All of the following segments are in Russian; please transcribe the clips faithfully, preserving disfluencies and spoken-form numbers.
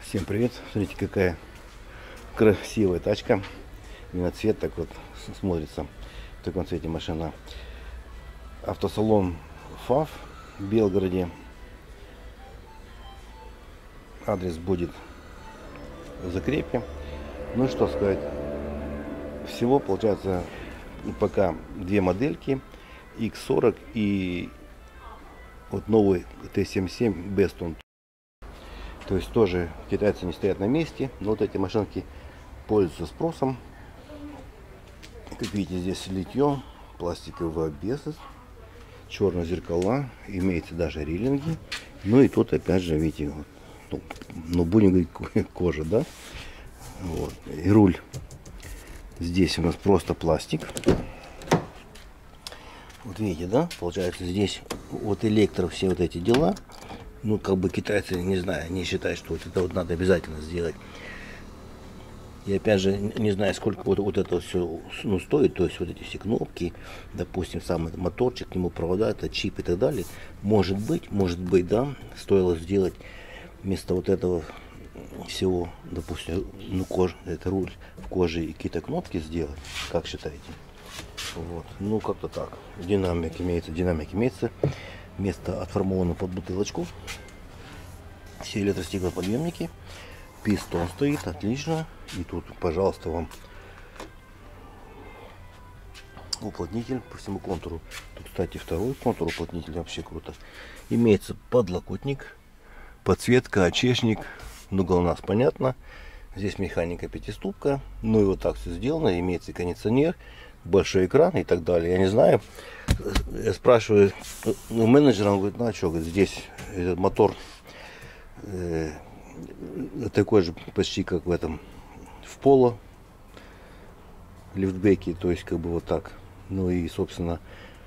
Всем привет! Смотрите, какая красивая тачка. Именно цвет так вот смотрится. В таком цвете машина. Автосалон ФАВ в Белгороде. Адрес будет в закрепе. Ну что сказать. Всего получается пока две модельки. икс сорок и вот новый Т семьдесят семь Бестон. То есть тоже китайцы не стоят на месте, но вот эти машинки пользуются спросом. Как видите, здесь литье, пластиковый обвес, черные зеркала, имеется даже риллинги. Ну и тут опять же, видите, вот, ну, ну будем говорить, кожа, да? Вот. И руль здесь у нас просто пластик. Вот видите, да? Получается здесь вот электро, все вот эти дела. Ну, как бы китайцы, не знаю, не считают, что вот это вот надо обязательно сделать. И опять же, не знаю, сколько вот, вот это все ну, стоит, то есть вот эти все кнопки, допустим, сам этот моторчик, к нему провода, это чип и так далее. Может быть, может быть, да, стоило сделать вместо вот этого всего, допустим, ну, кожа, это руль в коже и какие-то кнопки сделать, как считаете? Вот, ну, как-то так. Динамик имеется, динамик имеется. Место отформовано под бутылочку. Все электростеклоподъемники. Пистон стоит, отлично. И тут, пожалуйста, вам уплотнитель по всему контуру. Тут, кстати, второй контур уплотнитель, вообще круто. Имеется подлокотник, подсветка, очечник. Ну, глонасс, понятно. Здесь механика пятиступка. Ну и вот так все сделано. Имеется кондиционер, большой экран и так далее. Я не знаю. Я спрашиваю у менеджера, он говорит, ну а что, говорит, здесь этот мотор э, такой же почти как в этом, в поло, лифтбеке, то есть как бы вот так. Ну и, собственно,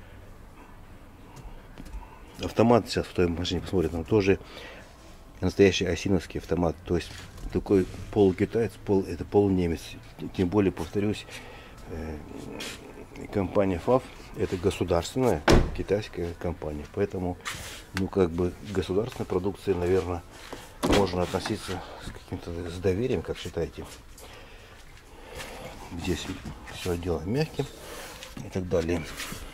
автомат, сейчас в той машине посмотрим, там тоже настоящий осиновский автомат, то есть такой полукитаец, пол, это полунемец. Тем более, повторюсь, э, компания ФАВ это государственная китайская компания, поэтому ну как бы к государственной продукции, наверное, можно относиться с каким-то с доверием, как считаете. Здесь все делаем мягким и так далее.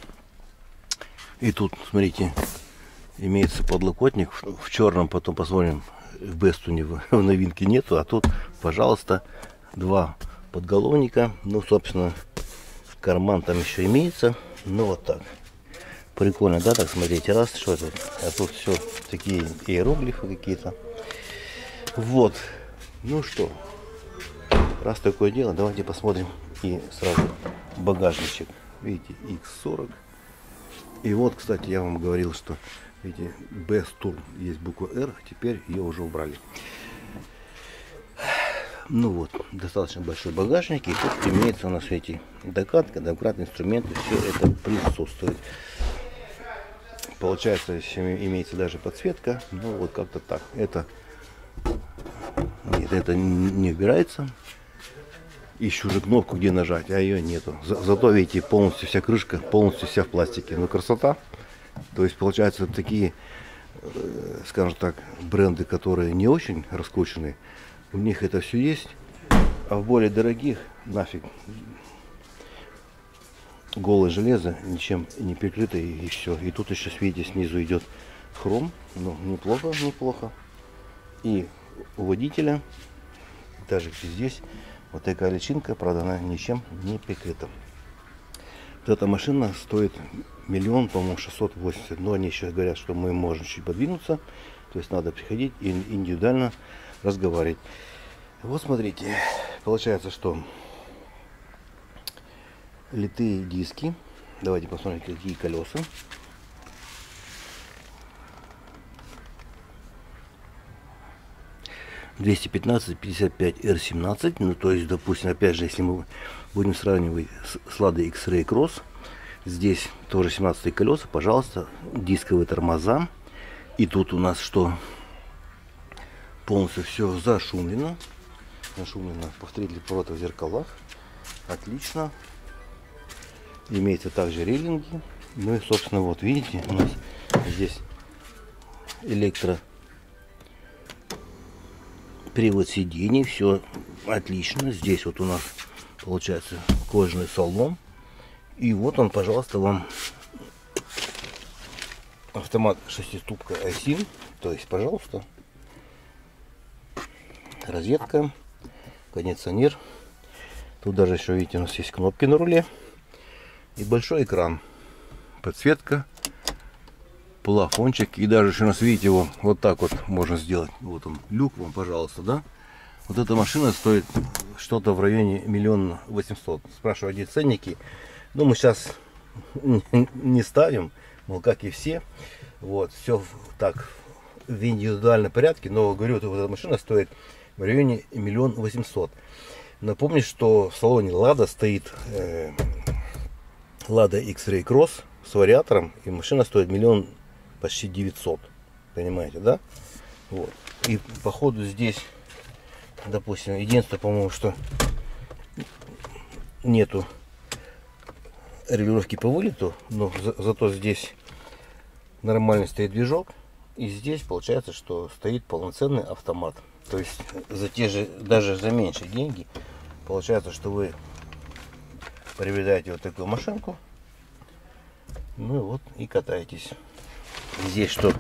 И тут, смотрите, имеется подлокотник в черном, потом посмотрим, в Бестоне в новинке нету, а тут, пожалуйста, два подголовника. Ну, собственно, карман там еще имеется. Ну, вот так. Прикольно, да, так смотрите, раз, что это? А тут все такие иероглифы какие-то. Вот. Ну что, раз такое дело, давайте посмотрим и сразу багажничек. Видите, икс сорок. И вот, кстати, я вам говорил, что, видите, Бестон есть буква Р, теперь ее уже убрали. Ну вот, достаточно большой багажник, и тут имеется у нас эти докатка, домкрат, инструменты, все это присутствует. Получается, имеется даже подсветка, ну вот как-то так. Это, нет, это не убирается. Ищу уже кнопку, где нажать, а ее нету. За, зато, видите, полностью вся крышка, полностью вся в пластике. Ну, красота. То есть, получается, такие, скажем так, бренды, которые не очень раскручены, у них это все есть, а в более дорогих нафиг голое железо, ничем не прикрыто, и, и все. И тут еще, видите, снизу идет хром, ну неплохо, неплохо. И у водителя, даже здесь, вот такая личинка, правда, она ничем не прикрыта. Вот эта машина стоит миллион, по-моему, шестьсот восемьдесят, но они еще говорят, что мы можем чуть подвинуться, то есть надо приходить и индивидуально разговаривать. Вот смотрите, получается, что литые диски. Давайте посмотрим, какие колеса. двести пятнадцать пятьдесят пять эр семнадцать. Ну, то есть, допустим, опять же, если мы будем сравнивать с Lada X-Ray Cross, здесь тоже семнадцатые колеса, пожалуйста, дисковые тормоза. И тут у нас что? Полностью все зашумлено. Зашумлено. Повторитель поворота в зеркалах. Отлично. Имеется также рейлинги. Ну и, собственно, вот видите, у нас здесь электро Привод сидений, все отлично. Здесь вот у нас получается кожаный салон. И вот он, пожалуйста, вам автомат шестиступка Айсин. То есть, пожалуйста, розетка, кондиционер. Тут даже еще, видите, у нас есть кнопки на руле. И большой экран. Подсветка, плафончик. И даже еще у нас, видите, его вот так вот можно сделать. Вот он, люк вам, пожалуйста, да. Вот эта машина стоит что-то в районе миллиона восемьсот. Спрашиваю, где ценники. Ну, мы сейчас не ставим, мол, как и все. Вот, все так в индивидуальном порядке. Но, говорю, вот эта машина стоит в районе миллиона восемьсот. Напомню, что в салоне Лада стоит э, Lada X-Ray Cross с вариатором. И машина стоит миллион почти девятьсот. Понимаете, да? Вот. И походу здесь, допустим, единственное, по-моему, что нету регулировки по вылету, но за, зато здесь нормальный стоит движок. И здесь получается, что стоит полноценный автомат. То есть за те же, даже за меньшие деньги, получается, что вы приобретаете вот такую машинку. Ну и вот и катаетесь. Здесь что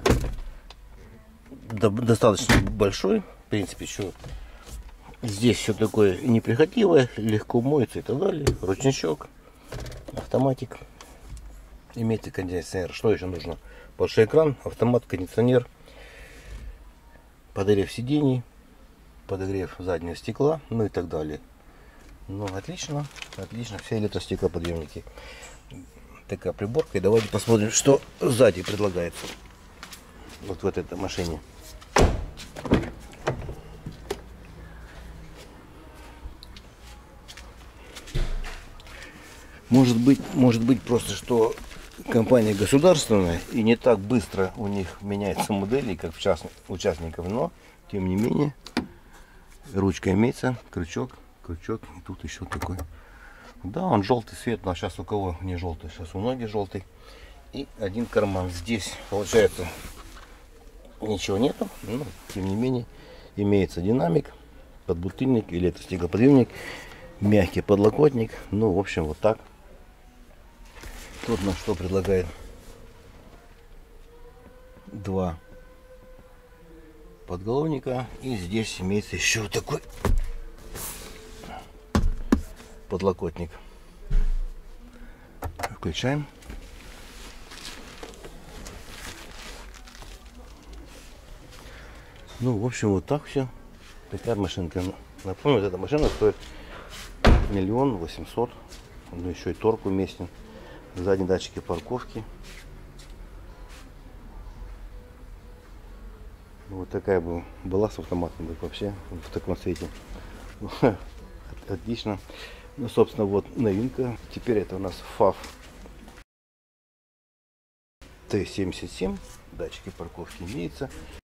достаточно большой, в принципе, еще здесь все такое неприхотливое, легко моется и так далее. Ручничок, автоматик, имеется кондиционер. Что еще нужно? Большой экран, автомат, кондиционер, подогрев сидений, подогрев заднего стекла, ну и так далее. Ну, отлично, отлично, все электростеклоподъемники. Такая приборка. И давайте посмотрим, что сзади предлагается. Вот в этой машине. Может быть, может быть просто, что компания государственная и не так быстро у них меняются модели, как в частных участников, но тем не менее ручка имеется, крючок, крючок, и тут еще такой. Да, он желтый цвет, но сейчас у кого не желтый, сейчас у многих желтый. И один карман. Здесь получается ничего нету, но тем не менее имеется динамик, подбутыльник, электростеклоподъемник, мягкий подлокотник. Ну, в общем, вот так. Тут нам что предлагает? Два подголовника. И здесь имеется еще вот такой подлокотник. Включаем. Ну, в общем, вот так все. Такая машинка. Напомню, эта машина стоит миллион восемьсот. Ну, еще и торг уместен. Задние датчики парковки. Вот такая бы была с автоматом, так вообще в таком цвете. Отлично. Ну, собственно, вот новинка. Теперь это у нас фав Т семьдесят семь. Датчики парковки имеются.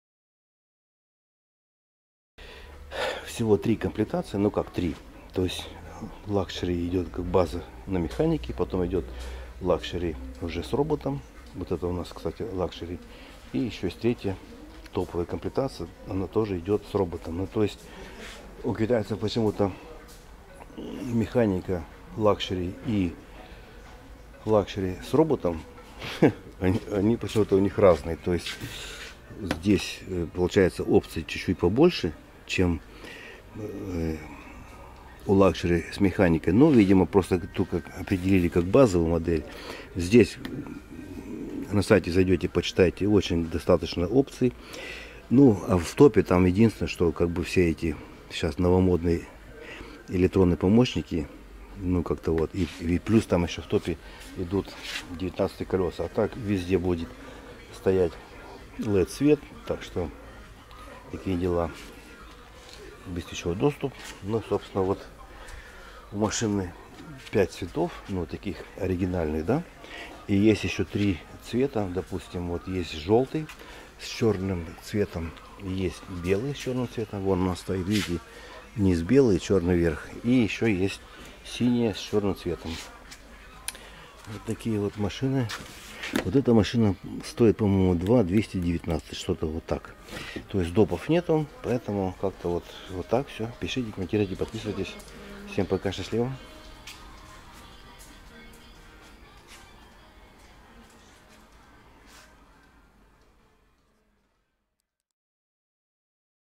Всего три комплектации. Ну как три? То есть лакшери идет как база на механике. Потом идет лакшери уже с роботом. Вот это у нас, кстати, лакшери. И еще есть третья топовая комплектация. Она тоже идет с роботом. Ну то есть у китайцев почему-то механика лакшери и лакшери с роботом, они, они почему-то у них разные. То есть здесь получается опций чуть-чуть побольше, чем э, у лакшери с механикой. Но, видимо, просто только определили как базовую модель. Здесь на сайте зайдете, почитайте, очень достаточно опций. Ну, а в топе там единственное, что как бы все эти сейчас новомодные электронные помощники, ну как-то вот, и, и плюс там еще в топе идут девятнадцатые колеса, а так везде будет стоять лед свет, так что такие дела. Быстрый доступ. Ну, собственно, вот у машины пять цветов, ну таких оригинальных, да, и есть еще три цвета, допустим, вот есть желтый с черным цветом, есть белый с черным цветом, вон у нас стоит, видите, низ белый, черный верх. И еще есть синяя с черным цветом. Вот такие вот машины. Вот эта машина стоит, по-моему, два двести девятнадцать, что-то вот так. То есть допов нету, поэтому как-то вот, вот так все. Пишите, комментируйте, подписывайтесь. Всем пока, счастливо.